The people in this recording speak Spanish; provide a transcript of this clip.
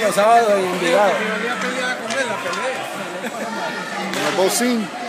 los sábados en Envigado. Yo había peleado con él, la peleé. Bocín.